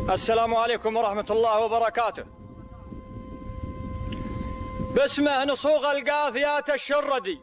السلام عليكم ورحمة الله وبركاته. باسمه نصوغ القافيات الشردي،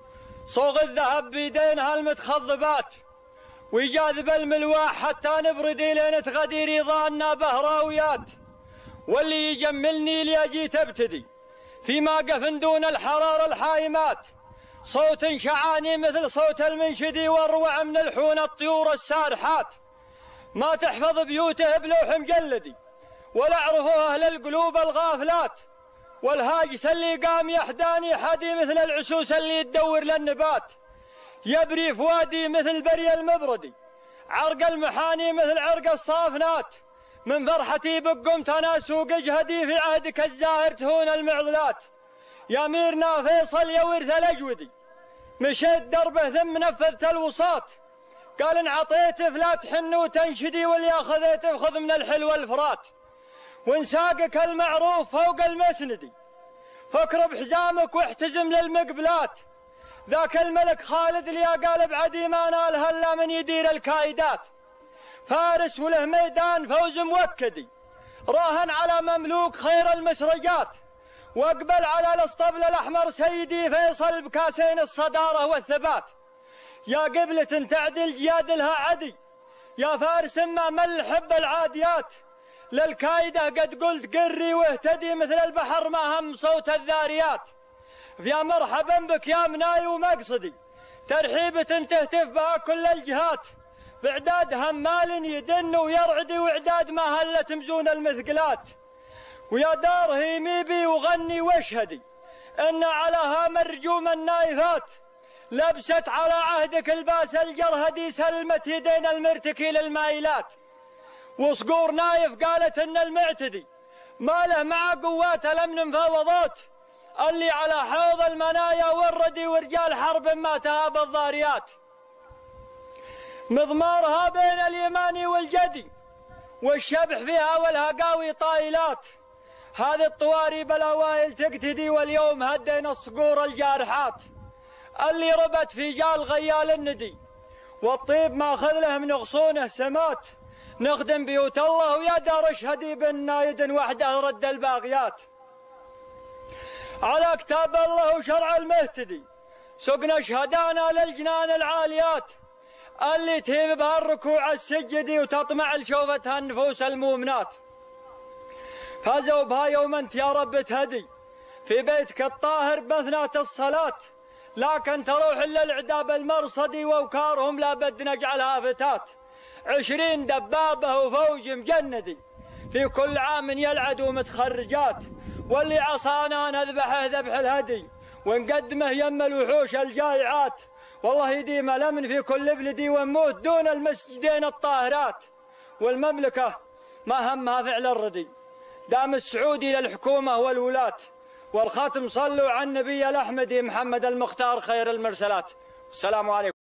صوغ الذهب بيدينها المتخضبات، ويجاذب الملواح حتى نبردي لين تغدي رضانا بهراويات. واللي يجملني ليجي تبتدي فيما قفن دون الحرار الحايمات، صوت شعاني مثل صوت المنشدي والروع من الحون الطيور السارحات. ما تحفظ بيوته بلوح مجلدي ولا عرفوه أهل القلوب الغافلات، والهاجس اللي قام يحداني حدي مثل العسوس اللي تدور للنبات. يبري فؤادي مثل بري المبردي، عرق المحاني مثل عرق الصافنات. من فرحتي بقمت أنا سوق اجهدي في عهدك الزاهر تهون المعضلات. يا ميرنا فيصل يا ورث الأجودي، مشيت دربه ثم نفذت الوساط. قال إن عطيته فلا تحن وتنشدي، واللي أخذته فخذ من الحلو الفرات. وإن ساقك المعروف فوق المسندي، فكر بحزامك واحتزم للمقبلات. ذاك الملك خالد اللي قال بعدي ما نالها إلا من يدير الكايدات. فارس وله ميدان فوز موكدي، راهن على مملوك خير المسرجات. واقبل على الاسطبل الأحمر سيدي فيصل بكاسين الصدارة والثبات. يا قبلة تعدل جيادلها عدي، يا فارس ما مل حب العاديات. للكايدة قد قلت قري واهتدي، مثل البحر ما هم صوت الذاريات. يا مرحبا بك يا مناي ومقصدي، ترحيبة تهتف بها كل الجهات. بعداد همال يدن ويرعدي، وعداد ما هلت مزون المثقلات. ويا دار هيميبي وغني واشهدي، ان على هام الرجوم النايفات. لبست على عهدك الباس الجرهدي، سلمت يدين المرتكي للمايلات. وصقور نايف قالت ان المعتدي ما له مع قوات الامن مفاوضات. اللي على حوض المنايا وردي، ورجال حرب ما تهاب الضاريات. مضمارها بين اليماني والجدي، والشبح فيها والهقاوي طايلات. هذه الطواري بالاوائل تقتدي، واليوم هدينا الصقور الجارحات. اللي ربت في جال غيال الندي، والطيب ما اخذ له من غصونه سمات. نخدم بيوت الله ويا دار اشهدي، بالنايد وحده رد الباغيات. على كتاب الله وشرع المهتدي سقنا شهدانا للجنان العاليات. اللي تهيب بها الركوع السجدي، وتطمع لشوفتها النفوس المؤمنات. فازوا بها يوم انت يا رب تهدي في بيتك الطاهر باثناء الصلاة. لكن تروح الا العداب المرصدي، واوكارهم لابد نجعلها فتات. 20 دبابه وفوج مجندي، في كل عام يلعدوا متخرجات. واللي عصانا نذبحه ذبح الهدي، ونقدمه يم الوحوش الجائعات. والله يديم الامن في كل بلدي، ونموت دون المسجدين الطاهرات. والمملكه ما همها فعل الردي، دام السعودي للحكومه والولاة. والختم صلوا على النبي الأحمدي محمد المختار خير المرسلات. السلام عليكم.